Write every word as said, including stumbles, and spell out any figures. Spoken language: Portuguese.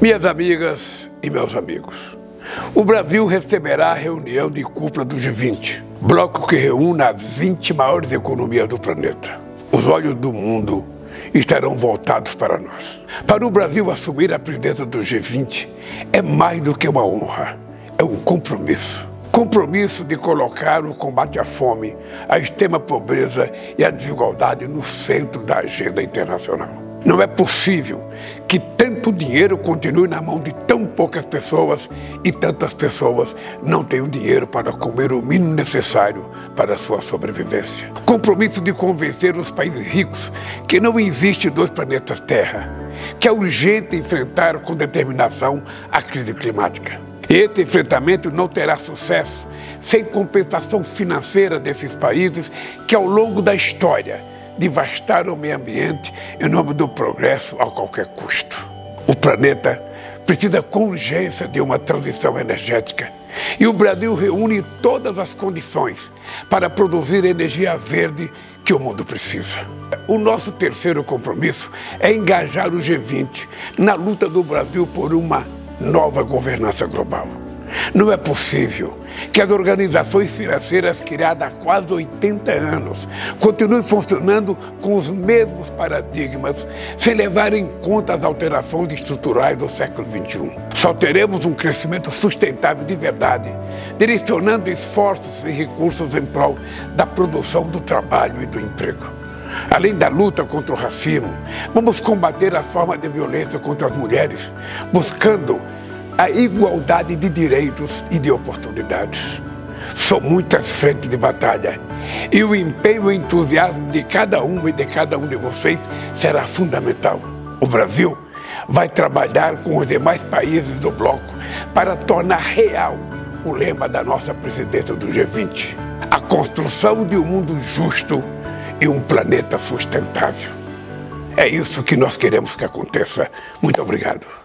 Minhas amigas e meus amigos, o Brasil receberá a reunião de cúpula do G vinte, bloco que reúne as vinte maiores economias do planeta. Os olhos do mundo estarão voltados para nós. Para o Brasil assumir a presidência do G vinte é mais do que uma honra, é um compromisso. Compromisso de colocar o combate à fome, à extrema pobreza e à desigualdade no centro da agenda internacional. Não é possível que tanto dinheiro continue na mão de tão poucas pessoas e tantas pessoas não tenham dinheiro para comer o mínimo necessário para a sua sobrevivência. Compromisso de convencer os países ricos que não existe dois planetas Terra, que é urgente enfrentar com determinação a crise climática. Esse enfrentamento não terá sucesso sem compensação financeira desses países que, ao longo da história, devastaram o meio ambiente em nome do progresso a qualquer custo. O planeta precisa com urgência de uma transição energética e o Brasil reúne todas as condições para produzir energia verde que o mundo precisa. O nosso terceiro compromisso é engajar o G vinte na luta do Brasil por uma nova governança global. Não é possível que as organizações financeiras criadas há quase oitenta anos continuem funcionando com os mesmos paradigmas sem levar em conta as alterações estruturais do século vinte e um. Só teremos um crescimento sustentável de verdade, direcionando esforços e recursos em prol da produção do trabalho e do emprego. Além da luta contra o racismo, vamos combater as formas de violência contra as mulheres, buscando a igualdade de direitos e de oportunidades. São muitas frentes de batalha e o empenho e o entusiasmo de cada uma e de cada um de vocês será fundamental. O Brasil vai trabalhar com os demais países do bloco para tornar real o lema da nossa presidência do G vinte, a construção de um mundo justo e um planeta sustentável. É isso que nós queremos que aconteça. Muito obrigado.